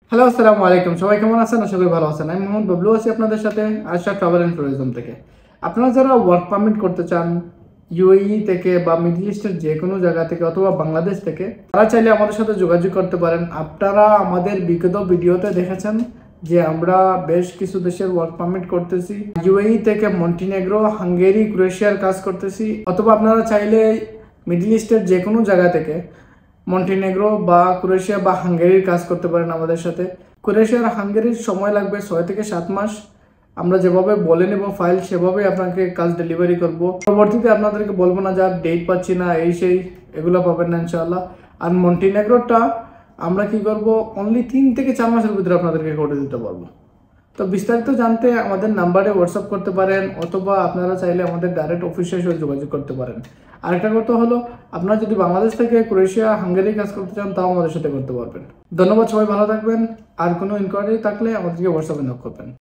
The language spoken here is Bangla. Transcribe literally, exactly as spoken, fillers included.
হ্যালো, আসসালামু আলাইকুম। সবাই কেমন আছেন? আশা করি ভালো আছেন। আমি মোহাম্মদ বাবলু আছি আপনাদের সাথে আশা ট্রাভেল অ্যান্ড ট্যুরিজম থেকে। আপনারা যারা ওয়ার্ক পারমিট করতে চান ইউএই থেকে বা মিডল ইস্টের যে কোনো জায়গা থেকে অথবা বাংলাদেশ থেকে, তারা চাইলে আমাদের সাথে যোগাযোগ করতে পারেন। আপনারা আমাদের বিগত ভিডিওতে দেখেছেন যে আমরা বেশ কিছু দেশের ওয়ার্ক পারমিট করতেছি। ইউএই থেকে মন্টিনেগ্রো, হাঙ্গেরি, ক্রোয়েশিয়ার কাজ করতেছি। অথবা আপনারা চাইলে মিডল ইস্টের যে কোনো জায়গা থেকে মন্টিনেগ্রো বা ক্রোয়েশিয়া বা হাঙ্গেরির কাজ করতে পারেন আমাদের সাথে। ক্রোয়েশিয়া আর হাঙ্গেরির সময় লাগবে ছয় থেকে সাত মাস। আমরা যেভাবে বলে নেব ফাইল, সেভাবেই আপনাকে কাজ ডেলিভারি করব। পরবর্তীতে আপনাদেরকে বলবো না যে আর ডেট পাচ্ছি না, এই সেই, এগুলো পাবেন না ইনশাআল্লাহ। আর মন্টিনেগ্রোটা আমরা কি করব, অনলি তিন থেকে চার মাসের ভিতরে আপনাদেরকে করে দিতে পারবো। তো বিস্তারিত জানতে আমাদের নাম্বারে হোয়াটসঅ্যাপ করতে পারেন, অথবা আপনারা চাইলে আমাদের ডাইরেক্ট অফিসে এসে যোগাযোগ করতে পারেন। আরেকটা কথা হলো, আপনারা যদি বাংলাদেশ থেকে ক্রোয়েশিয়া, হাঙ্গেরি কাজ করতে চান, তাও আমাদের সাথে করতে পারবেন। ধন্যবাদ, সবাই ভালো থাকবেন। আর কোনো ইনকোয়ারি থাকলে আমাদেরকে হোয়াটসঅ্যাপে নক করবেন।